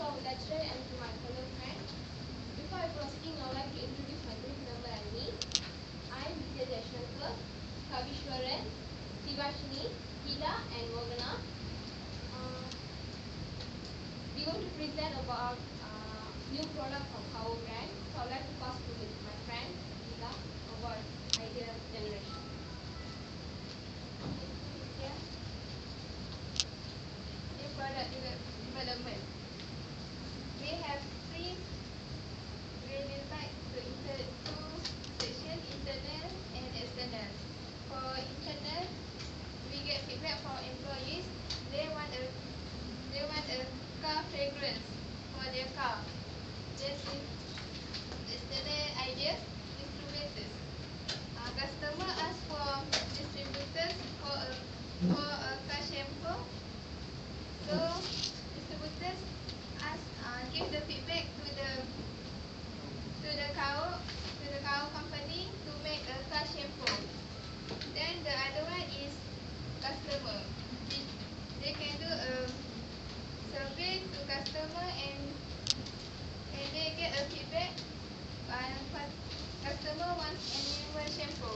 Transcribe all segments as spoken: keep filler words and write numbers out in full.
So let's try and to my fellow friends. Before I proceeding, I would like to introduce my group member and me. I am Vidya Jashankar, Kavishwaran, Sivashini, Hila and Morgana. Uh, we're going to present about uh, new product from Kao brand. So I would like to pass to my friend Hila about idea generation. Yeah. New product development. We have three we divide to inter two section, internal and external. For internal, we get feedback from employees. They want a they want a car fragrance for their car. Then in external ideas, distributors. Uh, customer ask for distributors for a for a car shampoo. So distributors ask uh, give the feedback to the to the Kao to the Kao'S Company to make a car shampoo. Then the other one is customer. They can do a survey to customer and and they get a feedback. Uh, customer wants animal shampoo.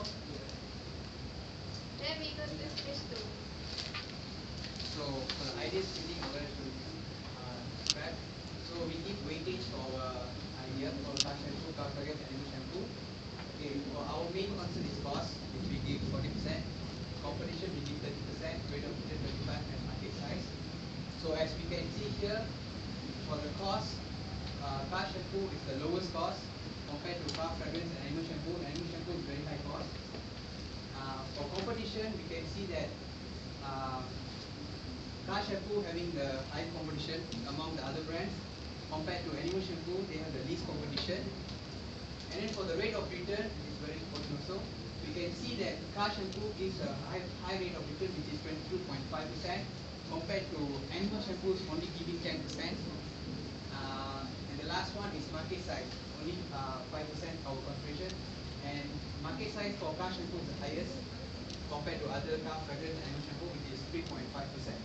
Then we go to stage two. So for the ideas screening, I'm going to uh, describe. So we give weightage to our idea for car shampoo, car fragrance, animal shampoo. Okay, for our main concern is cost, which we give forty percent. Competition we give thirty percent, rate of return twenty-five, and market size. So as we can see here, for the cost, uh, car shampoo is the lowest cost compared to car fragrance and animal shampoo. Animal shampoo is very high cost. Uh, for competition, we can see that uh, car shampoo having the high competition among the other brands. Compared to animal shampoo, they have the least competition. And then for the rate of return, it is very important also. We can see that car shampoo gives a high, high rate of return, which is twenty-two point five percent, compared to animal shampoos only giving ten percent. Uh, and the last one is market size, only uh, five percent our concentration. And market size for car shampoo is the highest compared to other car fragrance and animal shampoo, which is three point five percent.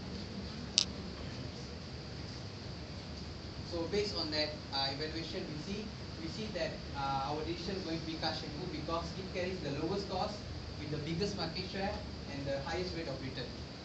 So based on that uh, evaluation, we see we see that uh, our decision is going to be car shampoo because it carries the lowest cost with the biggest market share and the highest rate of return.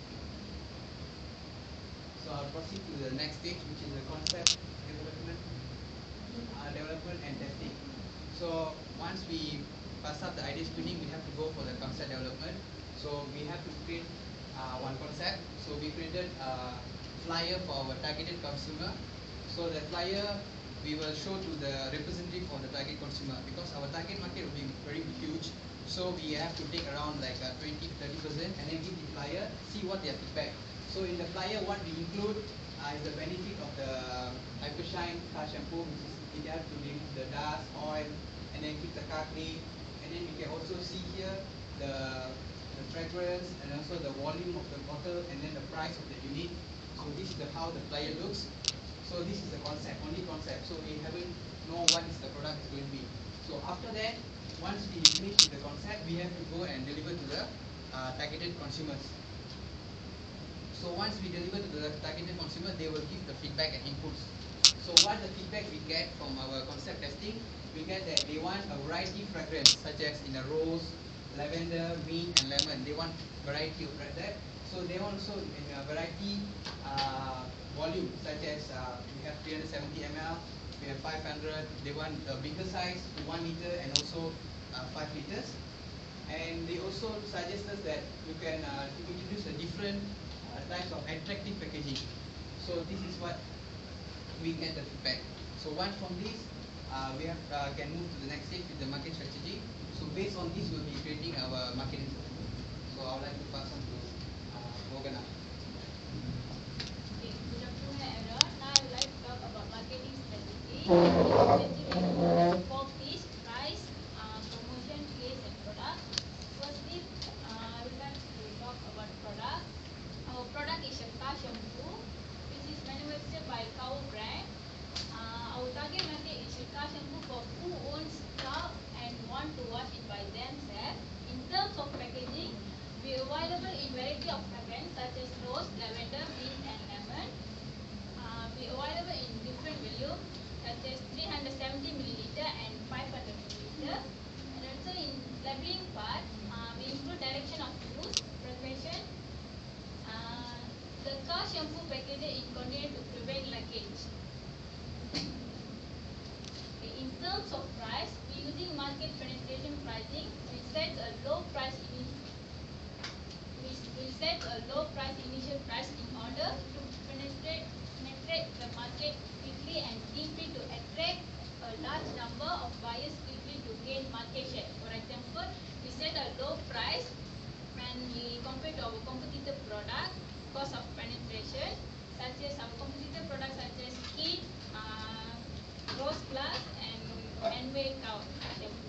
So I'll proceed to the next stage, which is the concept development, uh, development and testing. So once we pass up the idea screening, we have to go for the concept development. So we have to create uh, one concept. So we created a flyer for our targeted consumer. So the flyer we will show to the representative of the target consumer because our target market will be very huge. So we have to take around like a twenty to thirty percent and then give the flyer, see what their feedback. So in the flyer, what we include uh, is the benefit of the Hypershine car shampoo, which is it helps to remove the dust, oil, and then keep the car clean. And then we can also see here the the fragrance and also the volume of the bottle and then the price of the unit. So this is the, how the flyer looks. So this is the concept, only concept. So we haven't know what is the product is going to be. So after that, once we finish with the concept, we have to go and deliver to the uh, targeted consumers. So once we deliver to the targeted consumer, they will give the feedback and inputs. So what the feedback we get from our concept testing, we get that they want a variety fragrance such as in a rose, lavender, mint and lemon. They want variety of that. So they want also in a variety uh, volume such as uh, we have three hundred seventy milliliters, we have five hundred. They want a bigger size to one liter and also uh, five liters. And they also suggest us that you can uh, introduce a different uh, types of attractive packaging. So this is what we get the feedback. So once from this, uh, we have uh, can move to the next stage with the market strategy. So based on this, we'll be creating our marketing strategy. So I would like to pass on to uh, Morgana. Okay, good afternoon everyone. Now I would like to talk about marketing strategy. Marketing strategy includes four P's: price, uh, promotion, place, and product. Firstly, uh, I would like to talk about product. Our product is a car shampoo, which is manufactured by Kao brand. Uh, our target market is a car shampoo for who owns car and want to wash it by themselves. In terms of packaging, we are available in variety of fragrance such as rose, lavender, mint and lemon. Uh, we are available in Plus and handmade cow shampoo.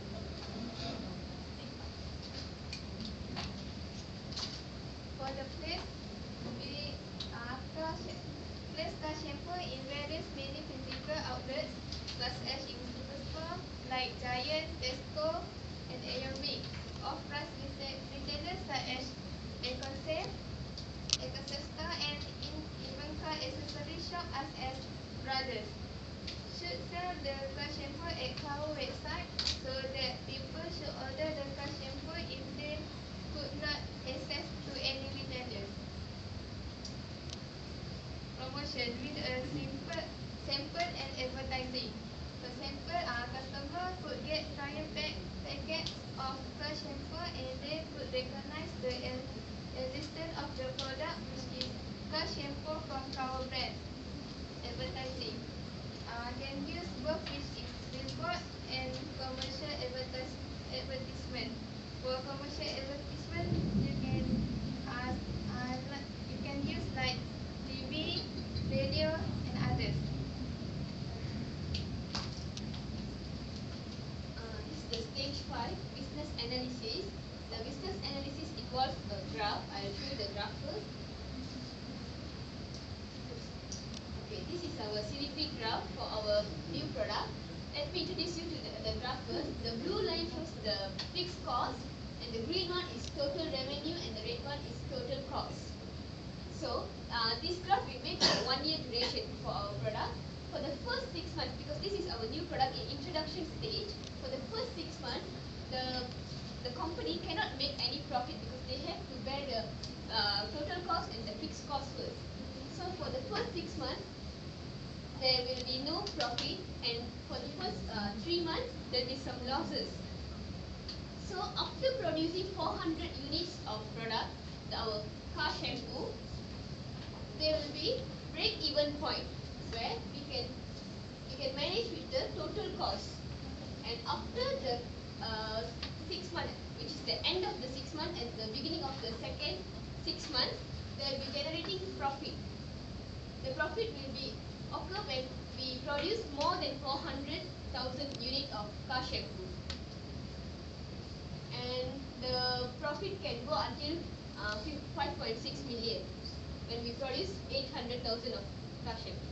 For the place, we uh, car sh- place car shampoo in various many physical outlets such as in superstore like Giant, Tesco, and Aerobic. Off-price reta- retailers such as Econsafe, Ecosystem, and in even car accessory shop as as Brothers should sell the car shampoo at Kao website so that people should order the car shampoo if they could not access to any retailers. Promotion with a simple sample and advertising. For sample, uh, customer could get trial pack, packets of car shampoo and they could recognize the el- existence of the product which is car shampoo from Kao brand. Advertising. Uh, can use both which is billboard and commercial advertise, advertisement. For commercial advertisement, you can uh, uh, like- you can use like T V, radio, and others. Uh, this is the stage five business analysis. The business analysis involves a graph. I'll show you the graph first. Okay, this is our C D P graph for our new product. Let me introduce you to the, the graph first. The blue line shows the fixed cost, and the green one is total revenue, and the red one is total cost. So, uh, this graph we make for one year duration for our product. For the first six months, because this is our new product in introduction stage, for the first six months, the the company cannot make any profit because they have to bear the uh, total cost and the fixed cost first. So for the first six months, there will be no profit, and for the first uh, three months, there will be some losses. So after producing four hundred units of product, our car shampoo, there will be break-even point where we can we can manage with the total cost. And after the uh, six months, which is the end of the six months and the beginning of the second six months, they will be generating profit. The profit will be occur when we produce more than four hundred thousand units of car shampoo. And the profit can go until uh, five point six million when we produce eight hundred thousand of car shampoo.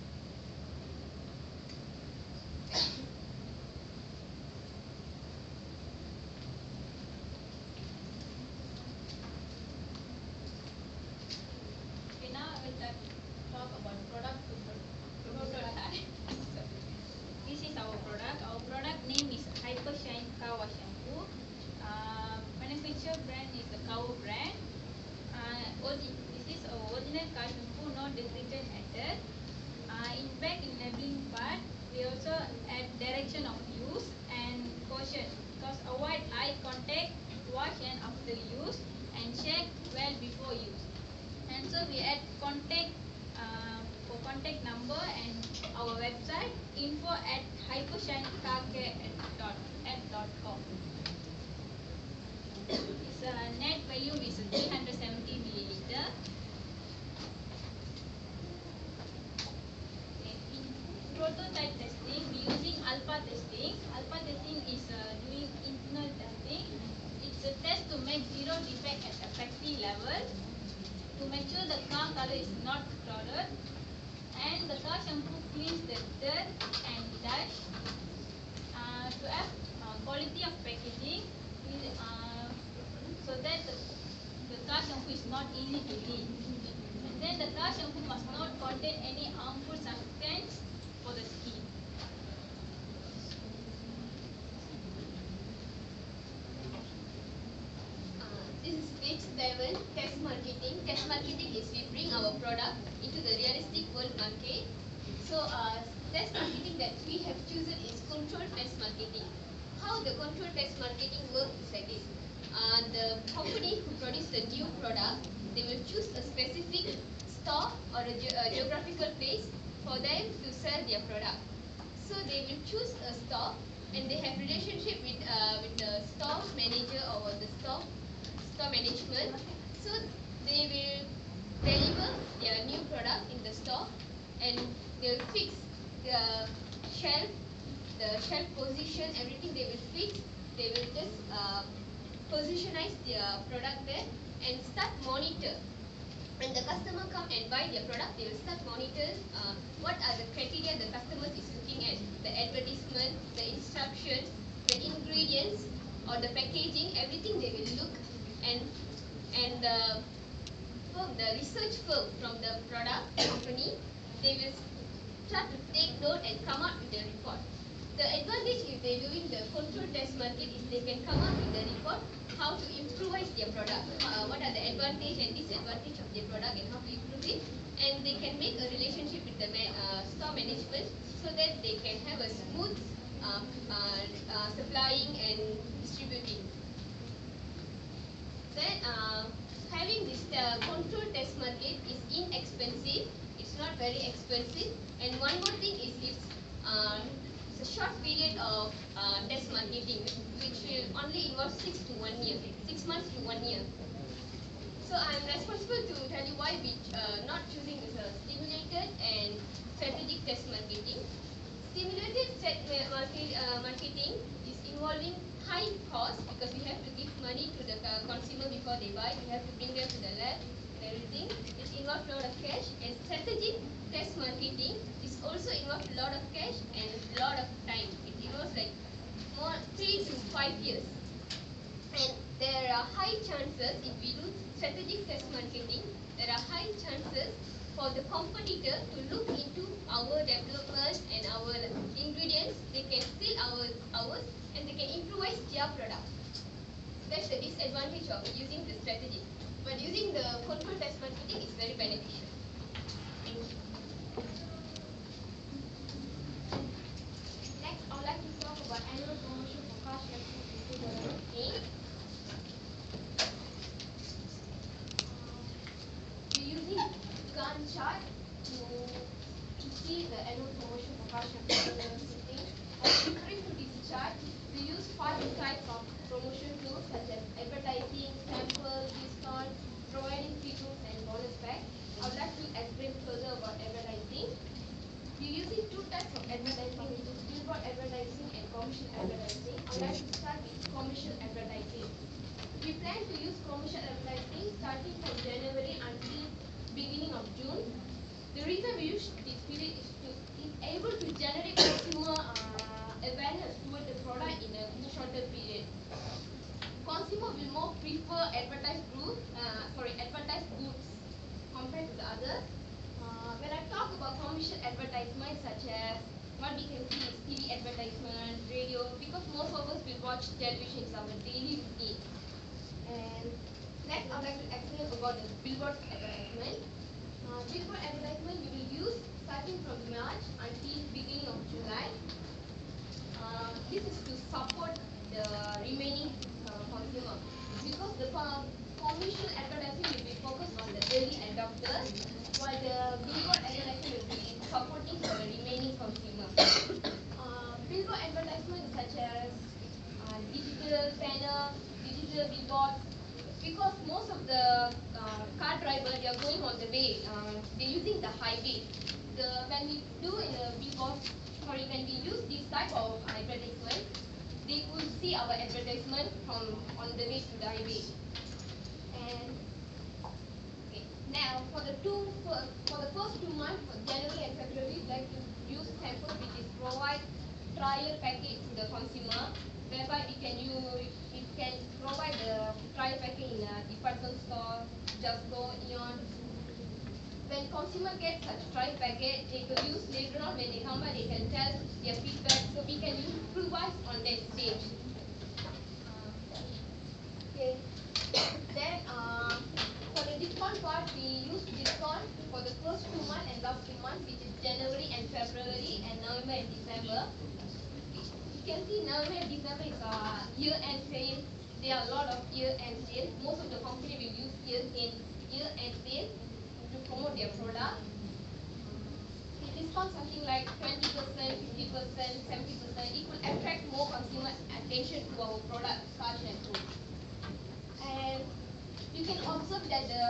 Okay, now I will talk, talk about product to pro- prototype. So, this is our product. Our product name is Hyper Shine Kawa Shampoo. Uh, manufacturer brand is the Kao brand. Uh, orgi- this is our original car shampoo, no detergent added. Uh, in back in labeling part, we also add direction of use and caution because avoid eye contact, wash and after use, and check well before use. And so we add contact uh, for contact number and our website info at hypershinecarcare dot at dot com. It's a net value is three hundred seventy milliliter. Okay. In prototype testing, we using alpha testing. Alpha testing is uh, doing internal testing. It's a test to make zero defect at the factory level, to make sure the car color is not clouded, and the car shampoo cleans the dirt and dust. Uh, to have uh, quality of packaging, we, uh, so that the, the car shampoo is not easy to clean. And then the car shampoo must not contain any harmful substance for the skin. Uh, this is stage seven, test marketing. Test marketing is we bring our product into the realistic world market. So uh, test marketing that we have chosen is controlled test marketing. How the controlled test marketing works is like this. Uh, the company who produce the new product, they will choose a specific store or a, ge- a geographical place for them to sell their product. So they will choose a store and they have relationship with uh, with the store manager or the store store management. So they will deliver their new product in the store and they'll fix the shelf the shelf position, everything they will fix. They will just uh, positionize their product there and start monitor. When the customer come and buy their product, they will start monitor uh, what are the criteria the customer is looking at, the advertisement, the instructions, the ingredients, or the packaging, everything they will look, and and the firm, the research firm from the product company, they will start to take note and come up with the report. The advantage if they're doing the control test market is they can come up with the report how to improve their product, uh, what are the advantage and disadvantage of their product and how to improve it, and they can make a relationship with the ma- uh, store management so that they can have a smooth uh, uh, uh, supplying and distributing. Then uh, having this uh, control test market is inexpensive. It's not very expensive. And one more thing is it's, uh, it's a short period of uh, test marketing, which will only involve six to one year, six months to one year. So I'm responsible to tell you why we uh, not choosing this uh, stimulated and strategic test marketing. Stimulated set market, uh, marketing is involving high cost because we have to give money to the uh, consumer before they buy. We have to bring them to the lab and everything. It involves a lot of cash. And strategic test marketing is also involves a lot of cash and a lot of time. It involves like more three to five years. And there are high chances if we do strategic test marketing, there are high chances for the competitor to look into our development and our ingredients. They can steal our ours and they can improvise their product. That's the disadvantage of using the strategy. But using the control test marketing is very beneficial. Thank you. Next, I would like to talk about annual promotion for car shampoo in two thousand eight. We're using Gantt chart to, to see the annual promotion for car shampoo in the sitting. According to this chart, we use five types of promotion tools such as advertising, sample, discount, providing free tools, and bonus pack. I would like to explain further about advertising. We're using two types of advertising, which is billboard advertising and commercial advertising. I would like to start with commercial advertising. We plan to use commercial advertising starting from January until beginning of June. The reason we use this period is to is able to generate consumer uh, awareness toward the product in a shorter period. Consumer will more prefer advertised group, uh, sorry, advertised goods compared to the others. Uh, when I talk about commercial advertisements such as what we can see is T V advertisement, radio, because most of us will watch television, it's our daily routine. And next, I'd like to explain about the billboard advertisement. Uh, billboard advertisement we will use starting from March until beginning of July. Uh, this is to support the remaining uh, consumer because the uh, commercial advertising will be focused on the early adopters, while the billboard advertising will be supporting for the remaining consumer. Uh, billboard advertisement such as uh, digital banner, digital billboards, because most of the uh, car driver they are going on the way, uh, they're using the highway. The when we do in a billboard, sorry, when we use this type of advertisement, they could see our advertisement from on the way to the highway. And okay, now for the two for, for the first two months, for January and February, we like to use samples which is provide trial package to the consumer, whereby we can use we can provide the trial package in a department store, Just Go, Eon. When consumer gets such trial packet, they could use later on when they come back, they can tell their feedback, so we can improvise on that stage. Okay. Then uh, for the discount part, we use discount for the first two months and last two months, which is January and February and November and December. You can see November and December is a year-end sale. There are a lot of year-end sales. Most of the company will use year-end year-end sale to promote their product. They discount something like twenty percent, fifty percent, seventy percent. It will attract more consumer attention to our product, car shampoo. And you can observe that the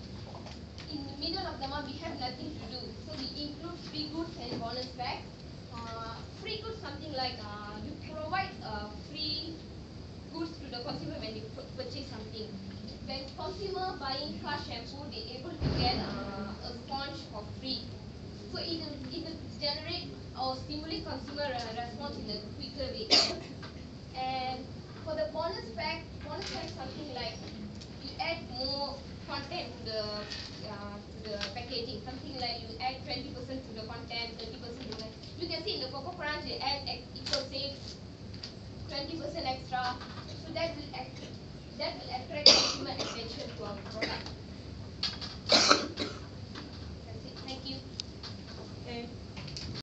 in the middle of the month we have nothing to do. So we include free goods and bonus packs. uh, free goods, something like uh, you provide uh, free goods to the consumer when you purchase something. When consumer buying car shampoo, they able to get uh, a sponge for free. So it will, it will generate or stimulate consumer uh, response in a quicker way. And for the bonus pack, bonus pack something like you add more content to the uh, to the packaging. Something like you add twenty percent to the content, thirty percent to the. You can see in the Coco Crunch they add equal say twenty percent extra. So that will act, that will attract consumer attention to our product.